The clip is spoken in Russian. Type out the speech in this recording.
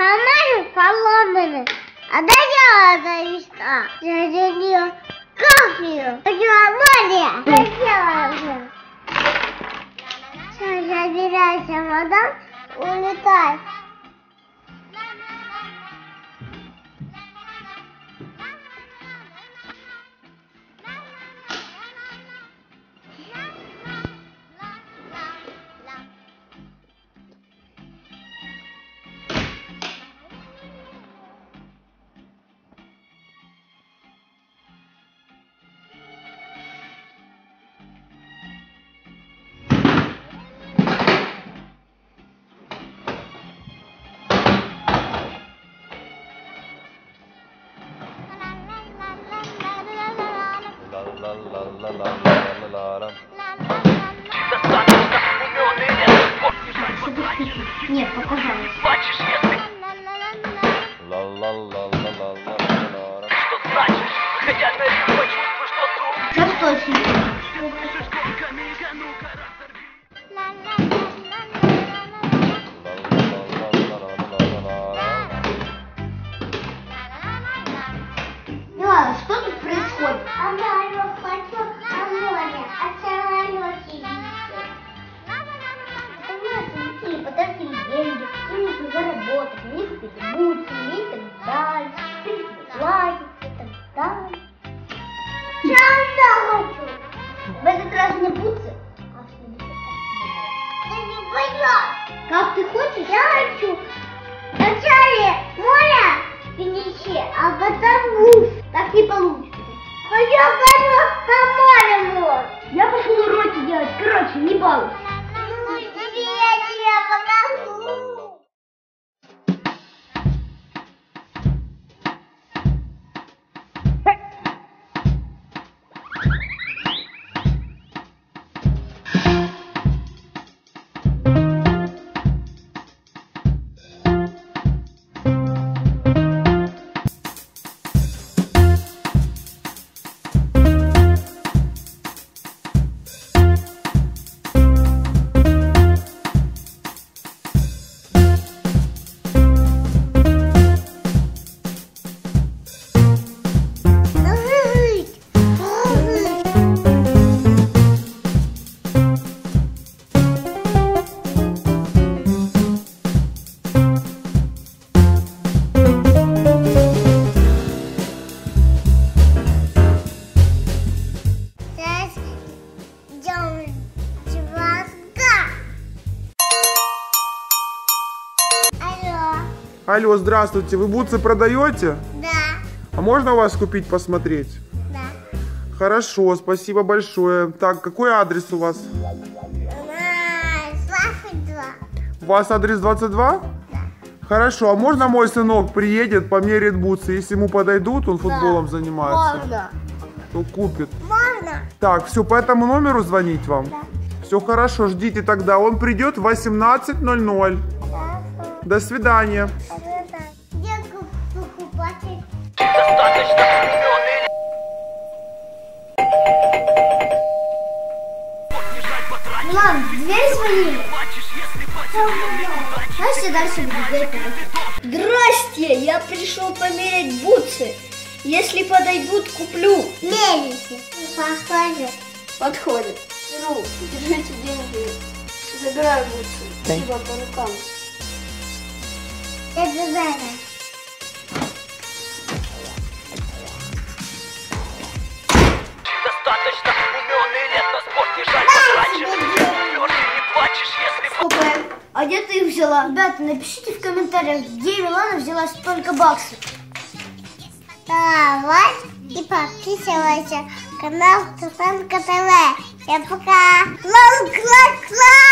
Фонарик поломанный. А дай я мечта. Я делаю кофе. Я сделала. Все, забирай чемодан, улетай. Нет, показалось. Плачешь, если... Что значит? Выходя на риф, почувствуй, что тут... Сейчас точно. Милана, что тут происходит? А я хочу на море, а самолет сидит. Потратили деньги, им нужно заработать, у них купить бутсы, и так далее, купить лайки и так далее. Я хочу. В этот раз не бутсы, а в следующий раз. Я не пойду. Как ты хочешь? Я хочу вначале море перейти, а потом гусь. Так не получится. А я пойду на море. Я пошел уроки делать, короче, не балуйся. Ну, тебе я покажу. Алло, здравствуйте, вы бутсы продаете? Да, А можно у вас купить, посмотреть? да. Хорошо, спасибо большое. Так, какой адрес у вас? 22. У вас адрес 22? Да. Хорошо, а можно мой сынок приедет, померит бутсы? Если ему подойдут, он футболом занимается, Можно. то купит. Можно? Так, все, по этому номеру звонить вам? Да. Все хорошо, ждите тогда. Он придет в 18:00. До свидания. Где покупатель? Достаточно умен. Милан, в дверь звонили. Плачешь, если потерял. Настя дальше будет дверь. Здрасте, я пришел померять бутсы. Если подойдут, куплю. Мерите. Похоже. Подходит. Ну, держите деньги. Забираю бутсы. Спасибо по рукам. Это Зара. Достаточно умен и лет на спорт не жаль потрачешь. Упёрся, не плачешь, если... Сколько? А где ты их взяла? Ребята, напишите в комментариях, где Милана взяла столько баксов. Давай и подписывайся на канал Тусанка ТВ. Всем пока. Класс, класс, класс.